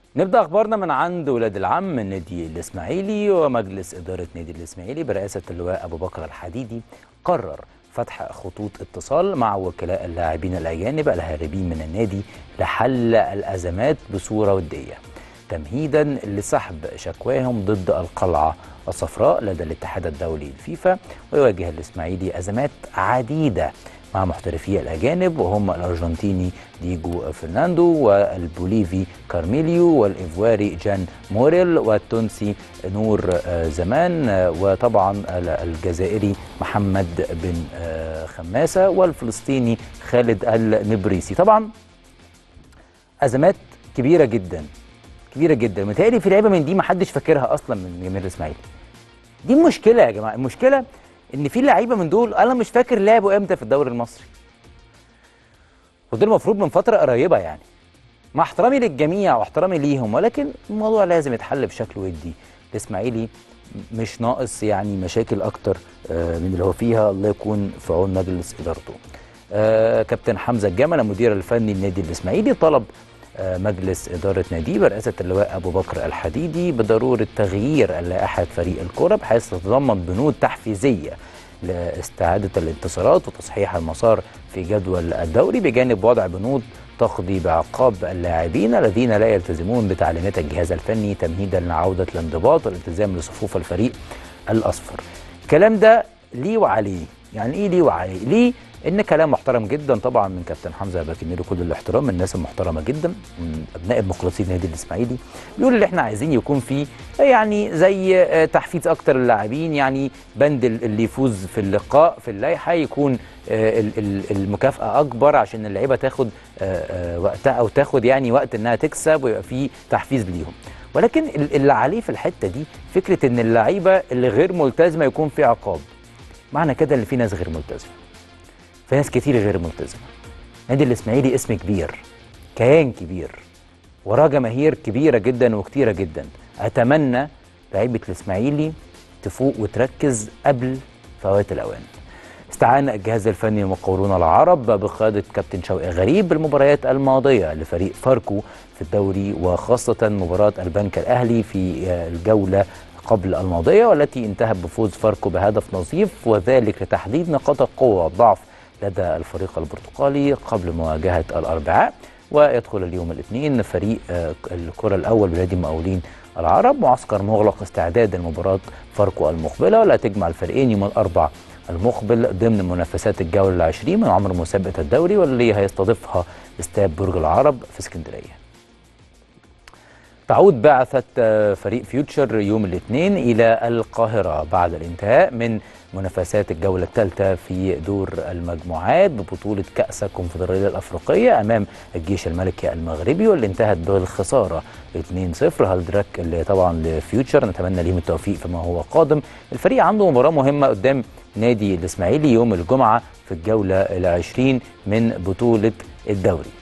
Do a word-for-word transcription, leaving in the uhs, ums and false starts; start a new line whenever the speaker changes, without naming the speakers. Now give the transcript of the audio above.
نبدأ أخبارنا من عند ولاد العم النادي الإسماعيلي. ومجلس إدارة نادي الإسماعيلي برئاسة اللواء أبو بكر الحديدي قرر فتح خطوط اتصال مع وكلاء اللاعبين الأجانب الهاربين من النادي لحل الأزمات بصورة ودية، تمهيدا لسحب شكواهم ضد القلعة الصفراء لدى الاتحاد الدولي الفيفا. ويواجه الإسماعيلي أزمات عديدة مع محترفي الأجانب وهم الأرجنتيني ديجو فرناندو، والبوليفي كارميليو، والإيفواري جان موريل، والتونسي نور زمان، وطبعا الجزائري محمد بن خماسة، والفلسطيني خالد النبريسي. طبعا أزمات كبيرة جدا كبيرة جدا، متهيألي في لعيبة من دي ما حدش فاكرها أصلا من جماهير الإسماعيلي. دي المشكلة يا جماعة، المشكلة ان في لعيبه من دول انا مش فاكر لعبوا امتى في الدوري المصري، وده المفروض من فتره قريبه يعني، مع احترامي للجميع واحترامي ليهم، ولكن الموضوع لازم يتحل بشكل ودي. الاسماعيلي مش ناقص يعني مشاكل اكتر من اللي هو فيها، الله يكون في عون مجلس ادارته. كابتن حمزه الجمل المدير الفني للنادي الاسماعيلي طلب مجلس إدارة ناديه برئاسة اللواء أبو بكر الحديدي بضرورة تغيير لائحة فريق الكرة بحيث تتضمن بنود تحفيزية لاستعادة الانتصارات وتصحيح المسار في جدول الدوري، بجانب وضع بنود تقضي بعقاب اللاعبين الذين لا يلتزمون بتعليمات الجهاز الفني، تمهيدا لعودة الانضباط والالتزام لصفوف الفريق الأصفر. الكلام ده ليه وعليه. يعني ايه ليه وعليه؟ ليه؟ ان كلام محترم جدا طبعا من كابتن حمزه، بكن له كل الاحترام، من الناس المحترمه جدا من ابناء المخلصين النادي الاسماعيلي. بيقول اللي احنا عايزين يكون فيه يعني زي تحفيز اكتر للاعبين، يعني بند اللي يفوز في اللقاء في اللائحه يكون المكافاه اكبر عشان اللعيبه تاخد وقتها او تاخد يعني وقت انها تكسب ويبقى فيه تحفيز ليهم. ولكن اللي عليه في الحته دي فكره ان اللعيبه اللي غير ملتزمه يكون في عقاب. معنى كده ان في ناس غير ملتزمه، في ناس كتير غير ملتزمه. نادي الاسماعيلي اسم كبير، كيان كبير، وراه جماهير كبيره جدا وكتيره جدا. اتمنى لعيبه الاسماعيلي تفوق وتركز قبل فوات الاوان. استعان الجهاز الفني المقاولون العرب بقياده كابتن شوقي غريب بالمباريات الماضيه لفريق فاركو في الدوري، وخاصه مباراه البنك الاهلي في الجوله قبل الماضيه والتي انتهت بفوز فاركو بهدف نظيف، وذلك لتحديد نقاط القوه والضعف لدى الفريق البرتقالي قبل مواجهه الاربعاء. ويدخل اليوم الاثنين فريق الكره الاول بنادي المقاولين العرب معسكر مغلق استعدادا لمباراه فاركو المقبله، ولا تجمع الفريقين يوم الاربعاء المقبل ضمن منافسات الجوله العشرين من عمر مسابقه الدوري، واللي هيستضيفها استاد برج العرب في اسكندريه. تعود بعثة فريق فيوتشر يوم الاثنين إلى القاهرة بعد الانتهاء من منافسات الجولة الثالثة في دور المجموعات ببطولة كأس الكونفدرالية الأفريقية أمام الجيش الملكي المغربي، واللي انتهت بالخسارة اثنين صفر. هالدرك اللي طبعا لفيوتشر نتمنى ليهم التوفيق فيما هو قادم. الفريق عنده مباراة مهمة قدام نادي الإسماعيلي يوم الجمعة في الجولة العشرين من بطولة الدوري.